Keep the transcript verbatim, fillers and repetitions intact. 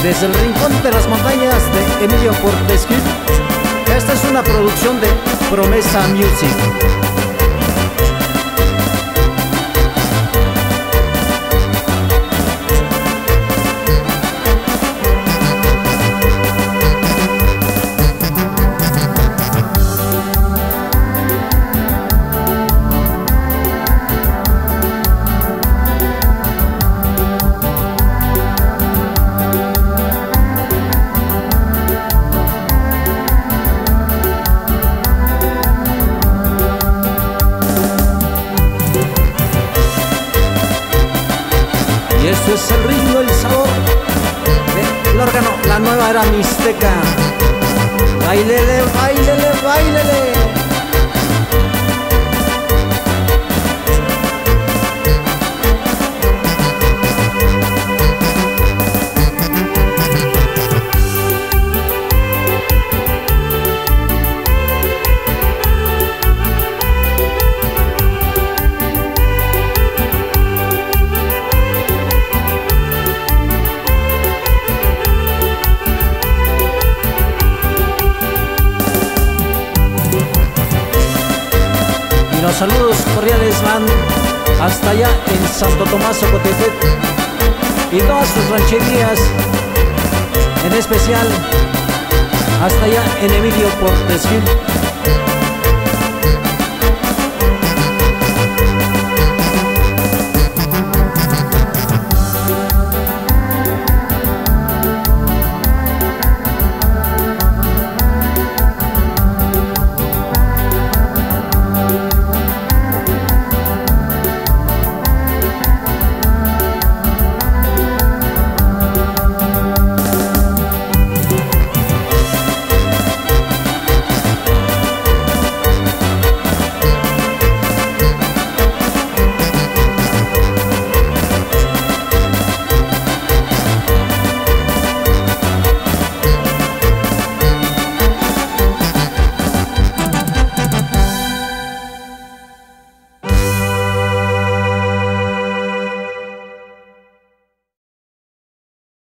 Desde el rincón de las montañas de Emilio Portes Gil. Esta es una producción de Promesa Music. Y esto es el ritmo, el sabor del órgano, la nueva era mixteca. Báilele, báilele, báilele. Y los saludos cordiales van hasta allá en Santo Tomás, Ocotepec, y todas sus rancherías, en especial hasta allá en Emilio Portes Gil.